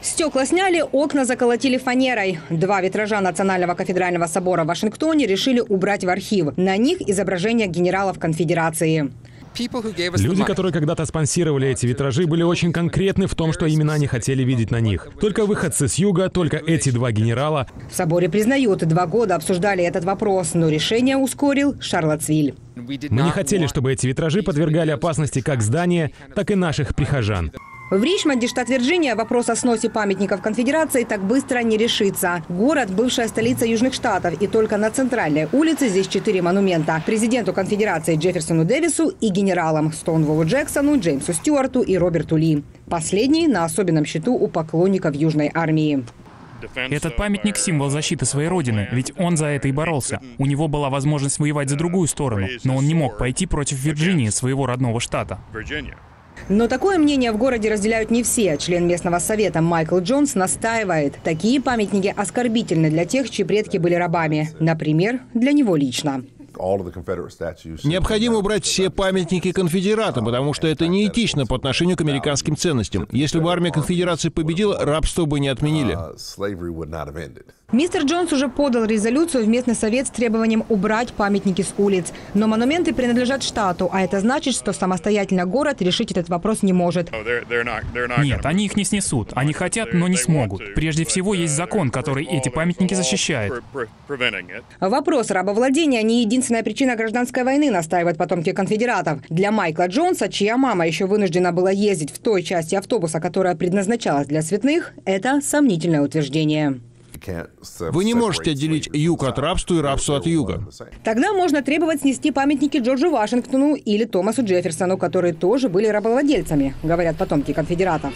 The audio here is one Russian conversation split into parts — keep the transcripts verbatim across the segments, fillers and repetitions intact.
Стекла сняли, окна заколотили фанерой. Два витража Национального кафедрального собора в Вашингтоне решили убрать в архив. На них изображения генералов конфедерации. Люди, которые когда-то спонсировали эти витражи, были очень конкретны в том, что именно они хотели видеть на них. Только выходцы с юга, только эти два генерала. В соборе признают, два года обсуждали этот вопрос, но решение ускорил Шарлоттсвиль. Мы не хотели, чтобы эти витражи подвергали опасности как здание, так и наших прихожан. В Ричмонде, штат Вирджиния, вопрос о сносе памятников конфедерации так быстро не решится. Город – бывшая столица Южных Штатов, и только на центральной улице здесь четыре монумента. Президенту конфедерации Джефферсону Дэвису и генералам Стоунволлу Джексону, Джеймсу Стюарту и Роберту Ли. Последний на особенном счету у поклонников Южной армии. Этот памятник – символ защиты своей родины, ведь он за это и боролся. У него была возможность воевать за другую сторону, но он не мог пойти против Вирджинии, своего родного штата. Но такое мнение в городе разделяют не все. Член местного совета Майкл Джонс настаивает, такие памятники оскорбительны для тех, чьи предки были рабами. Например, для него лично. Необходимо убрать все памятники конфедератам, потому что это неэтично по отношению к американским ценностям. Если бы армия конфедерации победила, рабство бы не отменили. Мистер Джонс уже подал резолюцию в местный совет с требованием убрать памятники с улиц. Но монументы принадлежат штату, а это значит, что самостоятельно город решить этот вопрос не может. Нет, они их не снесут. Они хотят, но не смогут. Прежде всего, есть закон, который эти памятники защищает. Вопрос рабовладения не единственная причина гражданской войны, настаивают потомки конфедератов. Для Майкла Джонса, чья мама еще вынуждена была ездить в той части автобуса, которая предназначалась для цветных, это сомнительное утверждение. Вы не можете отделить юг от рабства и рабство от юга. Тогда можно требовать снести памятники Джорджу Вашингтону или Томасу Джефферсону, которые тоже были рабовладельцами, говорят потомки конфедератов.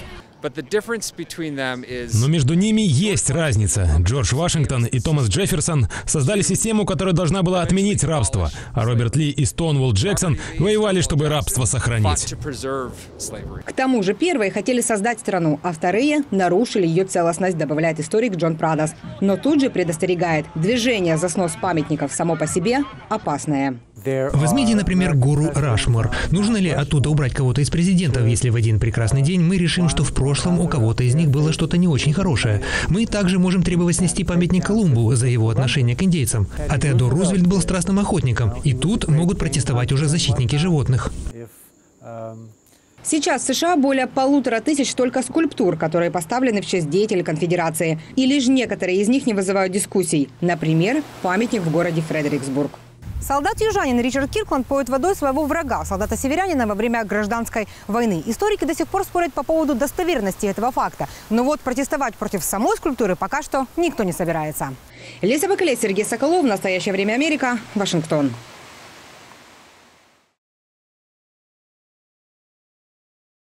Но между ними есть разница. Джордж Вашингтон и Томас Джефферсон создали систему, которая должна была отменить рабство, а Роберт Ли и Стоунволл Джексон воевали, чтобы рабство сохранить. К тому же первые хотели создать страну, а вторые нарушили ее целостность, добавляет историк Джон Прадос. Но тут же предостерегает, движение за снос памятников само по себе опасное. Возьмите, например, гору Рашмор. Нужно ли оттуда убрать кого-то из президентов, если в один прекрасный день мы решим, что в прошлом у кого-то из них было что-то не очень хорошее? Мы также можем требовать снести памятник Колумбу за его отношение к индейцам. А Теодор Рузвельт был страстным охотником. И тут могут протестовать уже защитники животных. Сейчас в США более полутора тысяч только скульптур, которые поставлены в честь деятелей конфедерации. И лишь некоторые из них не вызывают дискуссий. Например, памятник в городе Фредериксбург. Солдат-южанин Ричард Киркланд поет водой своего врага, солдата-северянина, во время гражданской войны. Историки до сих пор спорят по поводу достоверности этого факта. Но вот протестовать против самой скульптуры пока что никто не собирается. Леся Бакалей, Сергей Соколов. В настоящее время Америка. Вашингтон.